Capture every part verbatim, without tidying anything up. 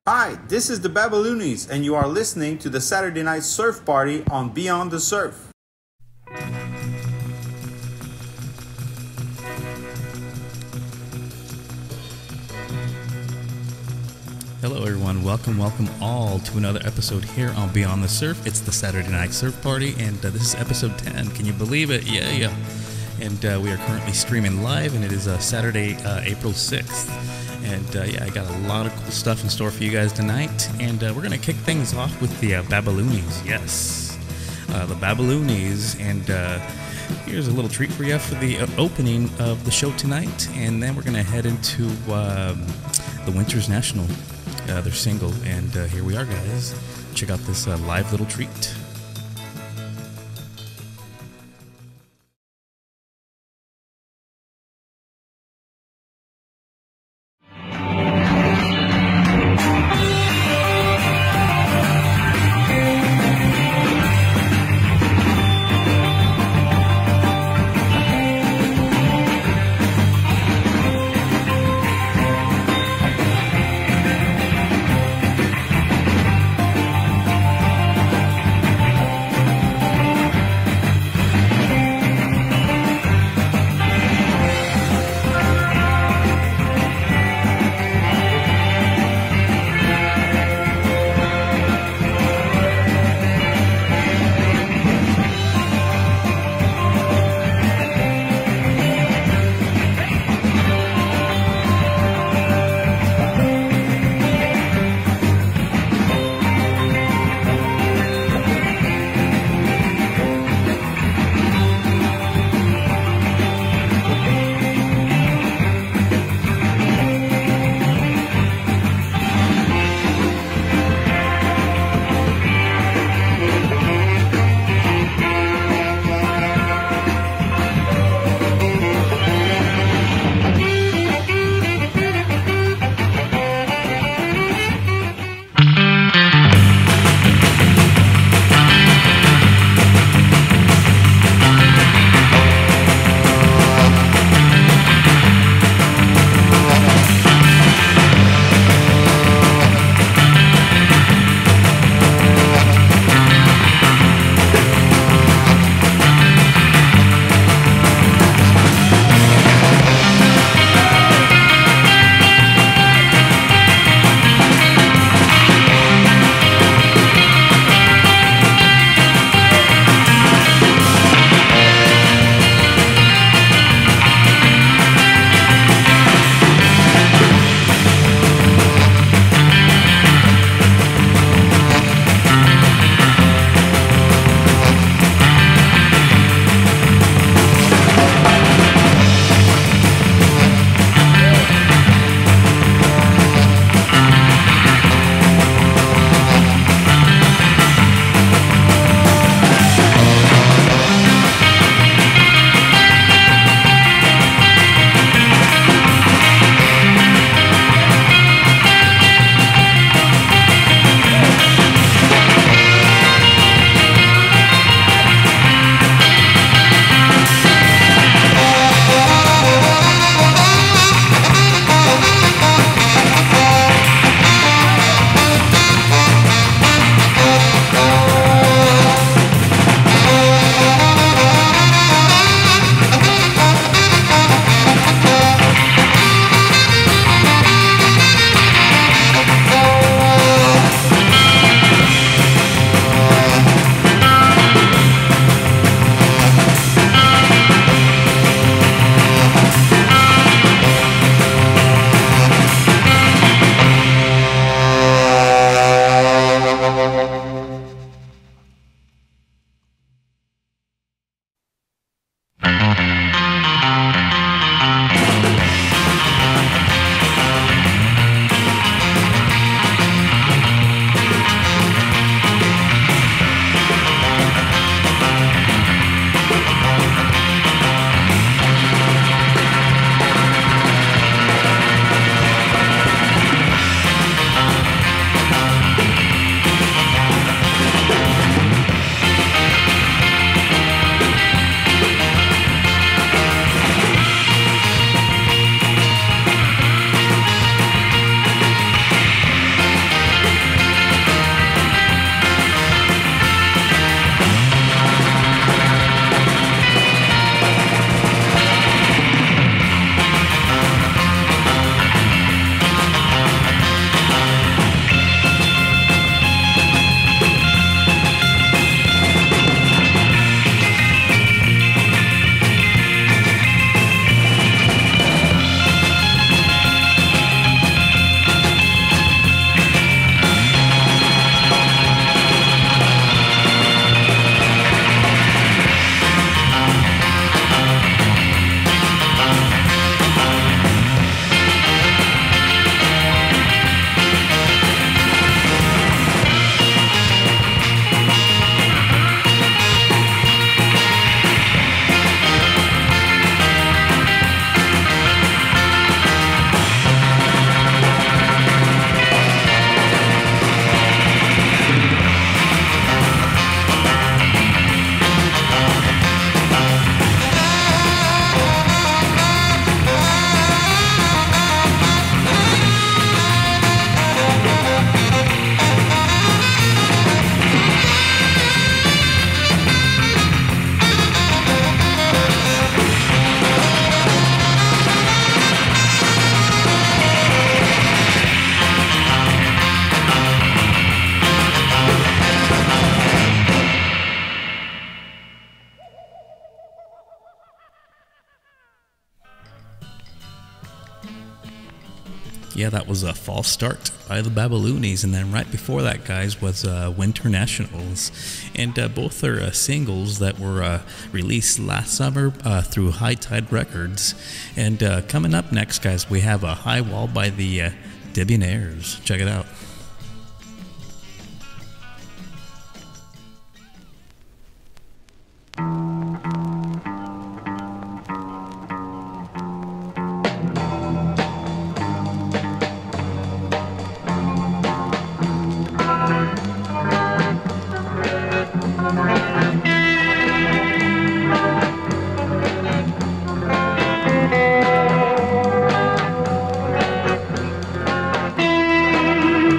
Hi, this is the Babalooneys, and you are listening to the Saturday Night Surf Party on Beyond the Surf. Hello everyone, welcome, welcome all to another episode here on Beyond the Surf. It's the Saturday Night Surf Party, and uh, this is episode ten. Can you believe it? Yeah, yeah. And uh, we are currently streaming live, and it is uh, Saturday, uh, April sixth. And uh, yeah, I got a lot of cool stuff in store for you guys tonight. And uh, we're going to kick things off with the uh, Babalooneys. Yes, uh, the Babalooneys. And uh, here's a little treat for you for the uh, opening of the show tonight. And then we're going to head into um, the Winternationals, uh, their single. And uh, here we are, guys. Check out this uh, live little treat. Yeah, that was a false start by the Babalooneys, and then right before that, guys, was uh, Winternationals, and uh, both are uh, singles that were uh, released last summer uh, through High Tide Records. And uh, coming up next, guys, we have a High Wall by the uh, Debionaires. Check it out. Thank you.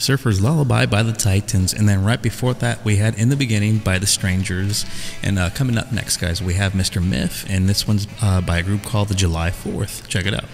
Surfer's Lullaby by the Titans, and then right before that we had In the Beginning by the Strangers. And uh, coming up next, guys, we have Mister Miff, and this one's uh, by a group called the July fourth. Check it out.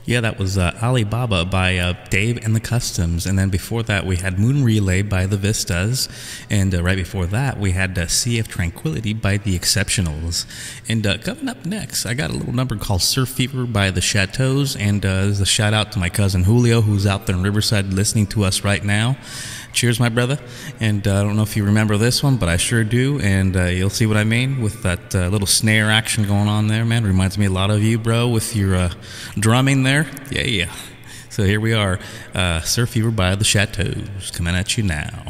Yeah, that was uh, Alibaba by uh, Dave and the Customs. And then before that, we had Moon Relay by the Vistas. And uh, right before that, we had uh, Sea of Tranquility by the Exceptionals. And uh, coming up next, I got a little number called Surf Fever by the Shattoes. And uh, there's a shout out to my cousin Julio, who's out there in Riverside listening to us right now. Cheers, my brother. And uh, I don't know if you remember this one, but I sure do. And uh, you'll see what I mean with that uh, little snare action going on there, man. Reminds me a lot of you, bro, with your uh, drumming there. Yeah, yeah. So here we are. Uh, Surf Fever by the Shattoes coming at you now.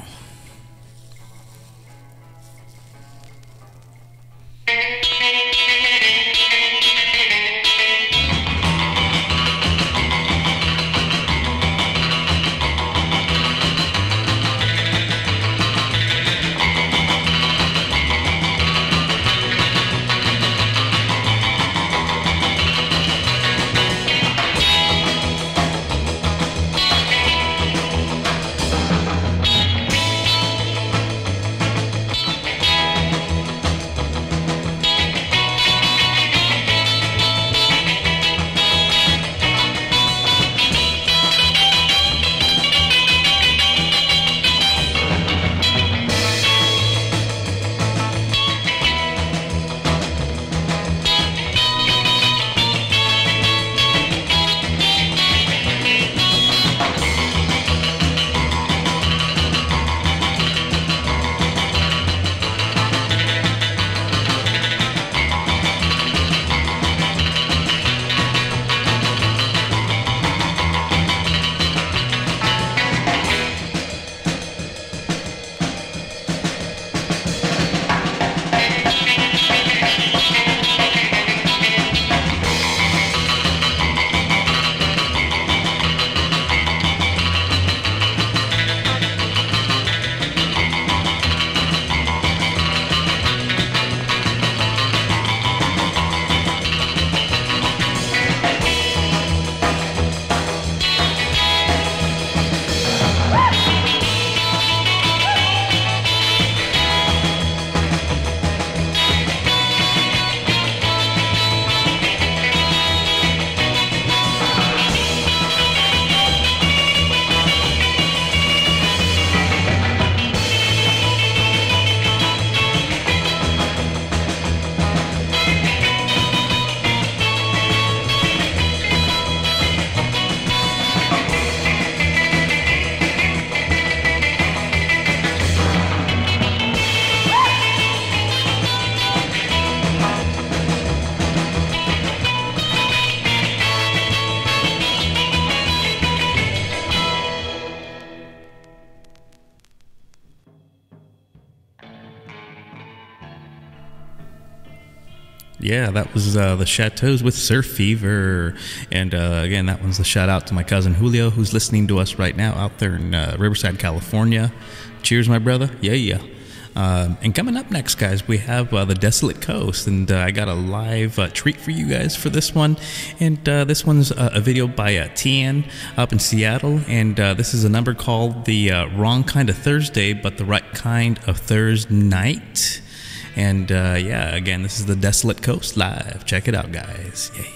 Yeah, that was uh, the Shattoes with Surf Fever. And uh, again, that one's a shout out to my cousin Julio, who's listening to us right now out there in uh, Riverside, California. Cheers, my brother. Yeah, yeah. Um, and coming up next, guys, we have uh, the Desolate Coast. And uh, I got a live uh, treat for you guys for this one. And uh, this one's uh, a video by uh, T N up in Seattle. And uh, this is a number called The uh, Wrong Kind of Thursday, but the Right Kind of Thursday Night. And uh, yeah, again, this is the Desolate Coast live. Check it out, guys. Yeah.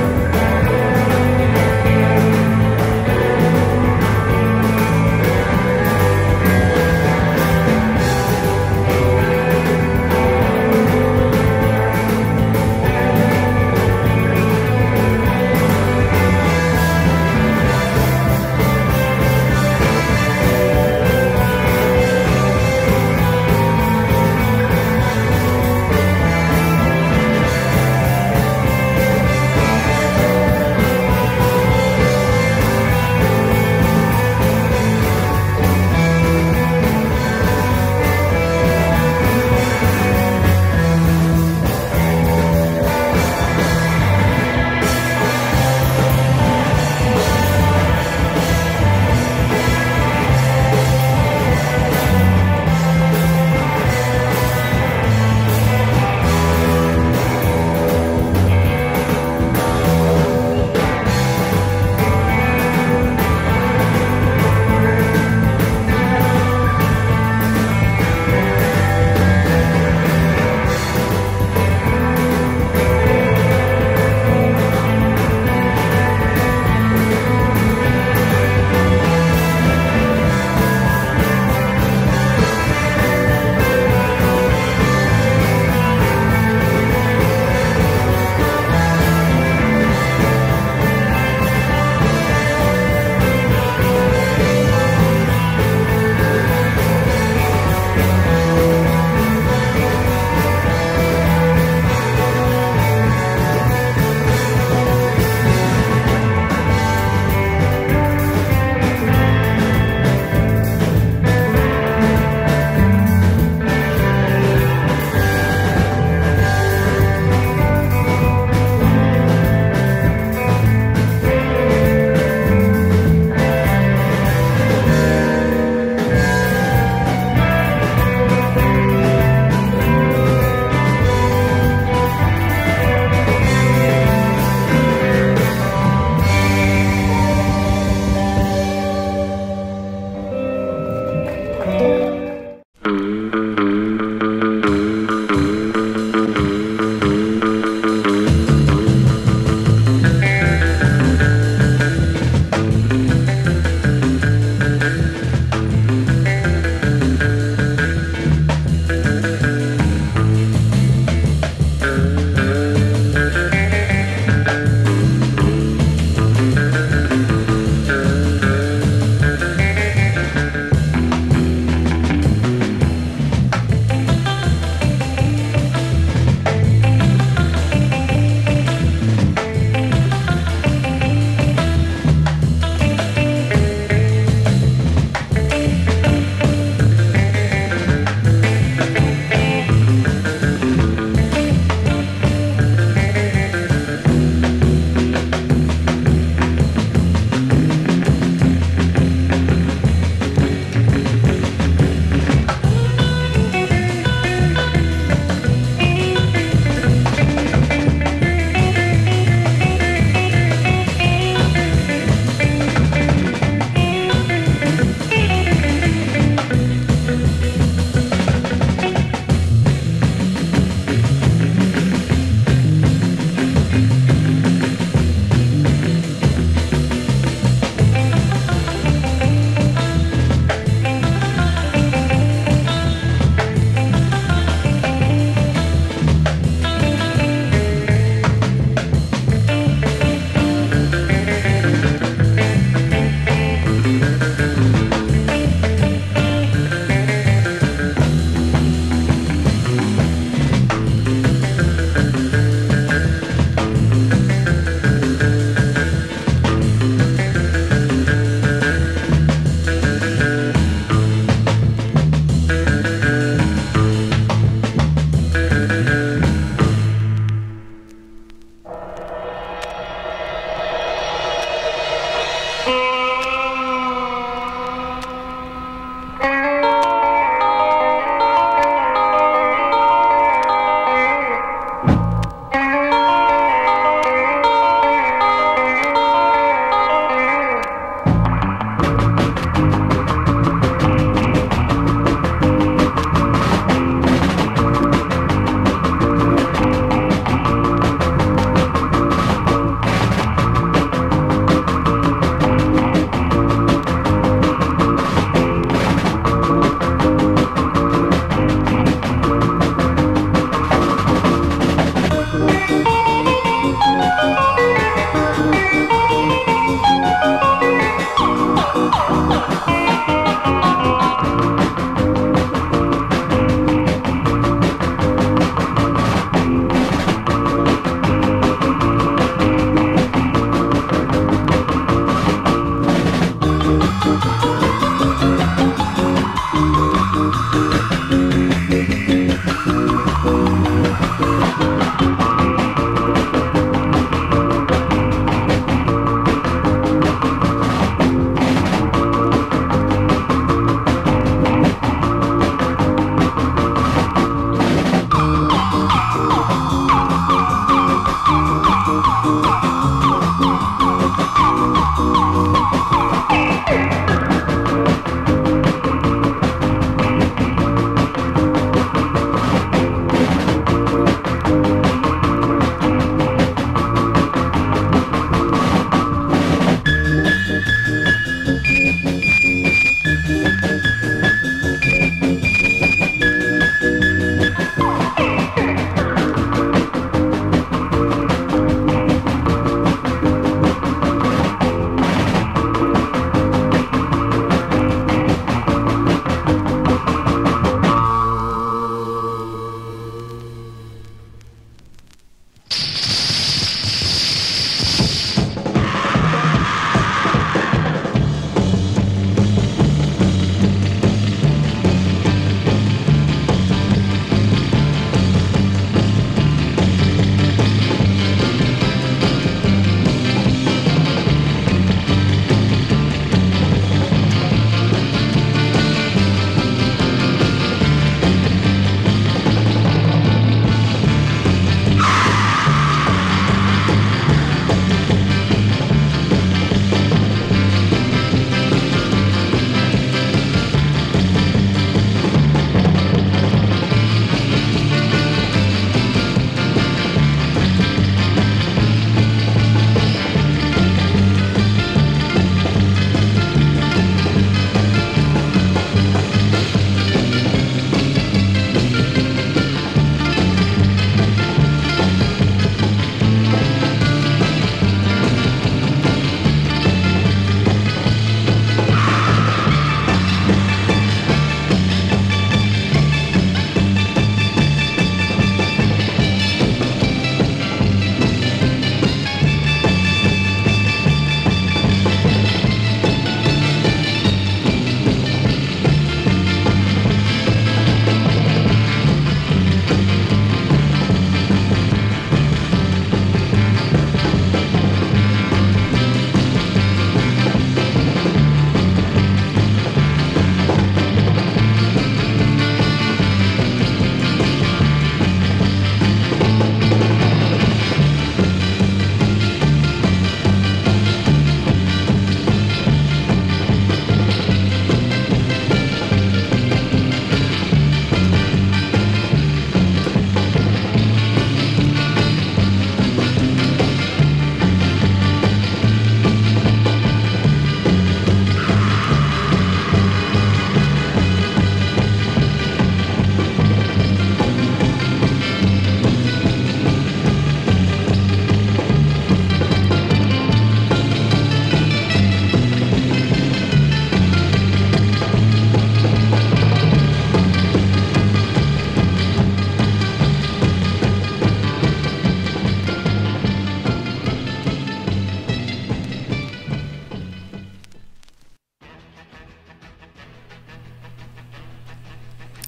Thank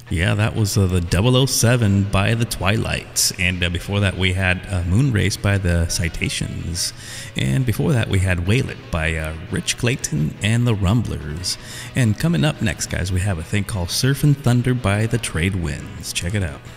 Yeah, that was uh, the double oh seven by the Twilights. And uh, before that, we had uh, Moon Race by the Citations. And before that, we had Wail It by uh, Rich Clayton and the Rumblers. And coming up next, guys, we have a thing called Surf and Thunder by the Trade Winds. Check it out.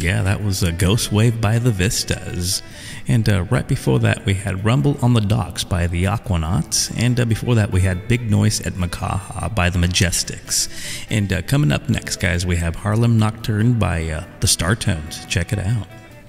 Yeah, that was a Ghost Wave by the Vistas. And uh, right before that, we had Rumble on the Docks by the Aquanauts. And uh, before that, we had Big Noise at Makaha by the Majestics. And uh, coming up next, guys, we have Harlem Nocturne by uh, the Startones. Check it out.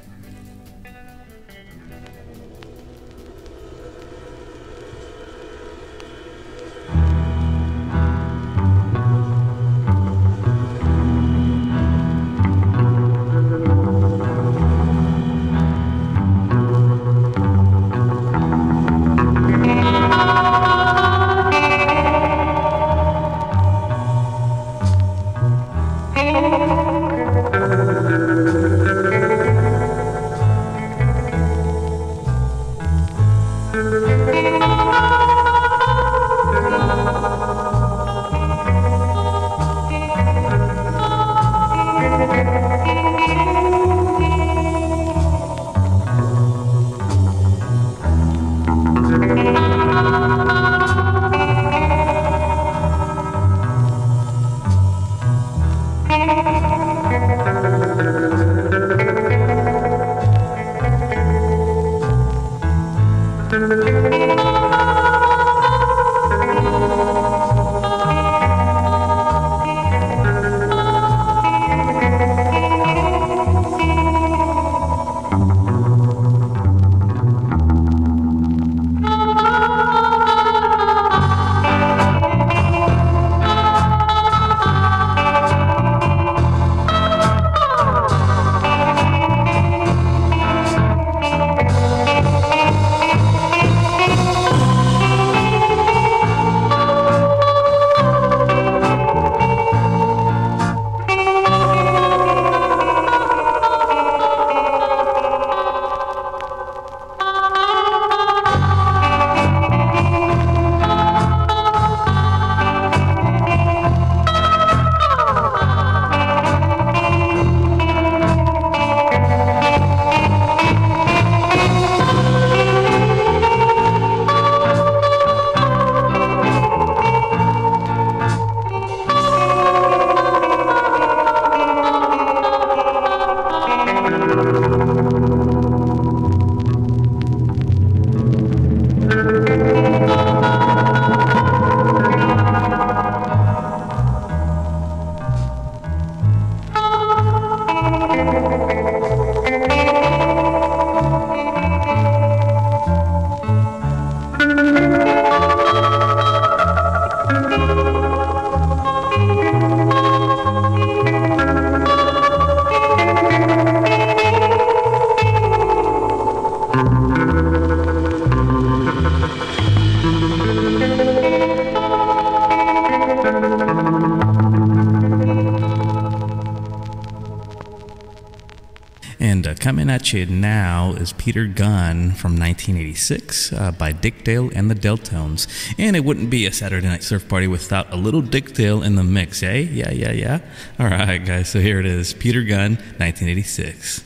Coming at you now is Peter Gunn from nineteen eighty-six uh, by Dick Dale and the Deltones. And it wouldn't be a Saturday Night Surf Party without a little Dick Dale in the mix, eh? Yeah, yeah, yeah. All right, guys, so here it is. Peter Gunn, nineteen eighty-six.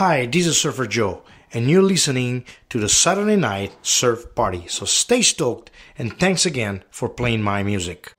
Hi, this is Surfer Joe, and you're listening to the Saturday Night Surf Party. So stay stoked, and thanks again for playing my music.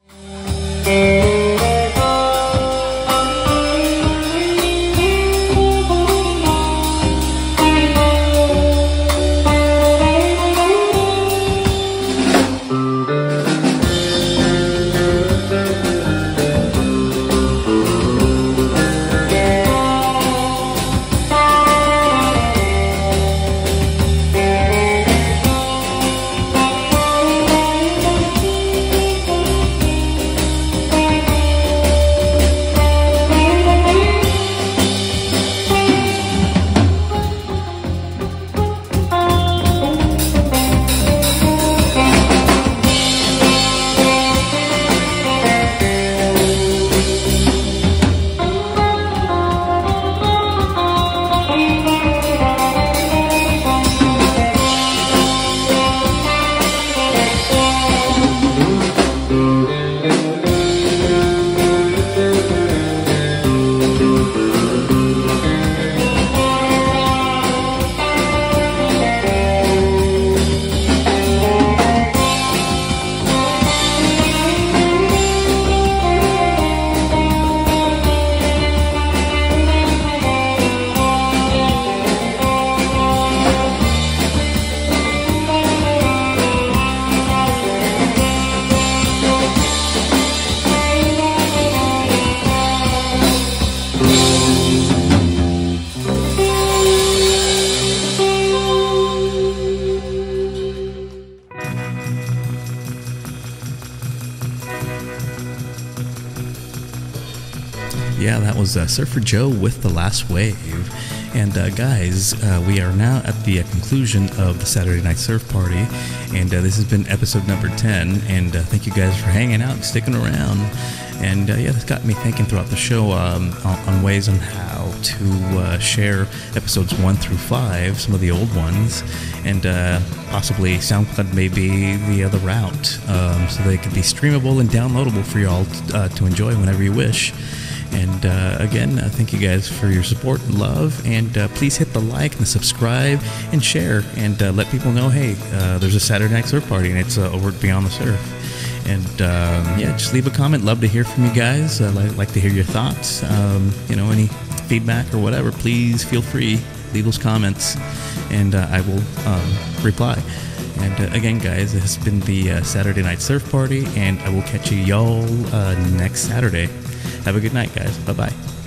Yeah, that was uh, Surfer Joe with The Last Wave. And uh, guys, uh, we are now at the uh, conclusion of the Saturday Night Surf Party, and uh, this has been episode number ten, and uh, thank you guys for hanging out and sticking around. And uh, yeah, this got me thinking throughout the show um, on, on ways on how to uh, share episodes one through five, some of the old ones, and uh, possibly SoundCloud may be the other route, um, so they could be streamable and downloadable for y'all t- uh, to enjoy whenever you wish. And uh, again, uh, thank you guys for your support and love, and uh, please hit the like and the subscribe and share, and uh, let people know, hey, uh, there's a Saturday Night Surf Party, and it's uh, over at Beyond the Surf. And um, yeah, just leave a comment. Love to hear from you guys. Uh, like, like to hear your thoughts. Um, you know, any feedback or whatever, please feel free. Leave those comments, and uh, I will um, reply. And uh, again, guys, this has been the uh, Saturday Night Surf Party, and I will catch you y'all uh, next Saturday. Have a good night, guys. Bye-bye.